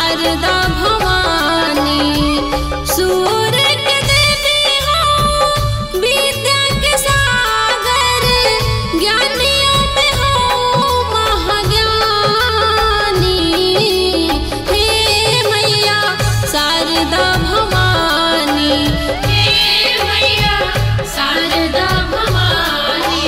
शारदा भवानी। सूर्य के देवी हो विद्या के सागर, ज्ञानियों में हो महाज्ञानी। हे मैया शारदा भवानी, हे मैया शारदा भवानी।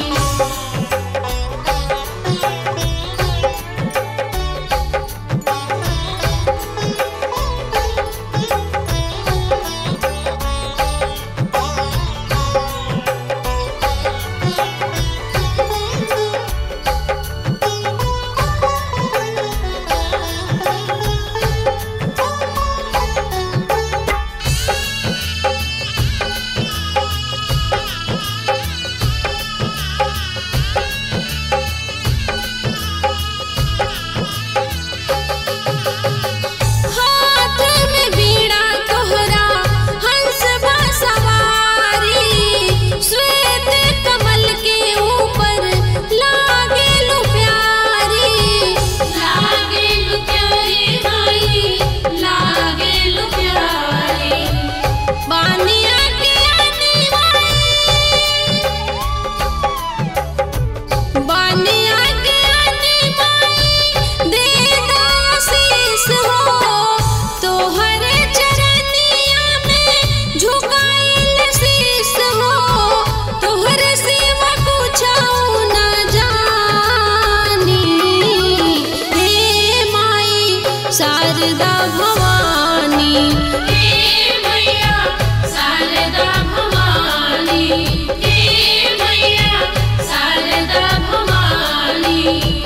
शारदा भवानी, हे मैया शारदा भवानी, हे मैया शारदा भवानी।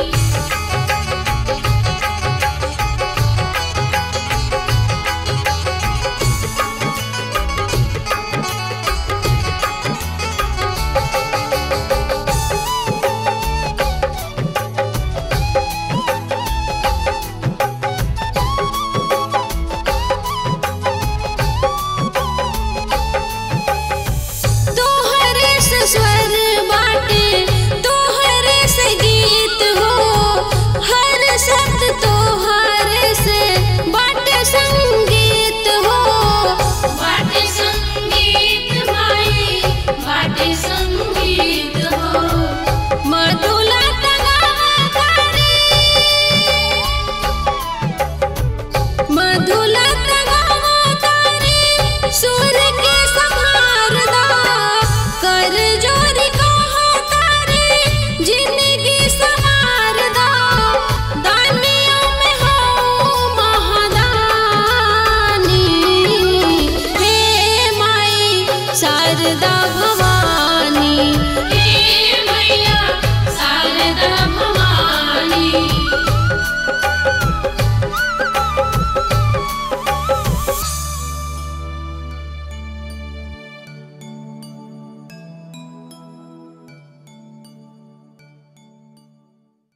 स्वर बाटे तोहरे से गीत हो, हर शब्द तोहरे से बाटे संगीत हो। बाटे संगीत माई, बाटे संगीत हो। मधुला तगावतारी, मधुला तगावतारी, सूर्य के संहारदा कर जोरी कहो तारे, जिंदगी संवारदा। दानियों में हो महादानी, हे माई शारदा भवानी, हे मैया शारदा भवानी।